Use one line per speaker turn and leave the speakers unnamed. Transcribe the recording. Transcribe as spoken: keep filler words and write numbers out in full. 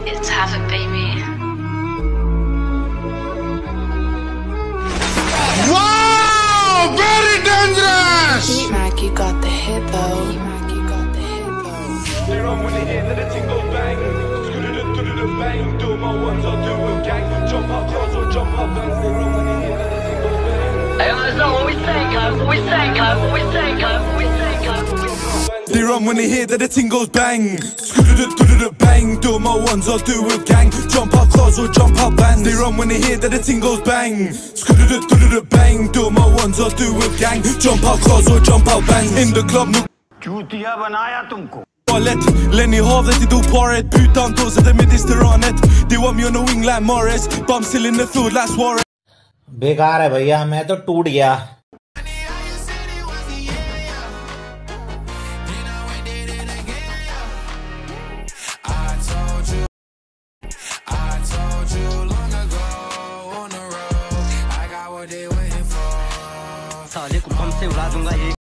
It's Havoc, baby.
Wow! Very dangerous!
Heat Mac, you got the hit though. Heat Mac, you got the hit though.
They run when they hear that the ting goes bang. Do-do-do-do-do bang. Do my ones, I'll do a gang. Jump up cars or jump up bands. They run when they hear that the ting goes bang.
Hey, that's not what we say, cuz. What we say, cuz. What we say, cuz. What we say, cuz.
They run when they hear that the ting goes bang. Do-do-do-do-do bang. Do my ones, I'll do a gang. Jump up cars or jump up bands. They run when they hear that the ting goes bang. Do-do-do-do-do bang. Do my ones, I'll do a gang. Jump up cars or jump up bands. In the club, no.
चूतिया बनाया तुमको
Lenny Harv, they do parade. Putan toes at the Mediterranean. They want me on the wing like Morris, but I'm still in the field like Suarez.
बेकार है भैया, मैं तो टूट गया।
साले को बम से उड़ा दूंगा ये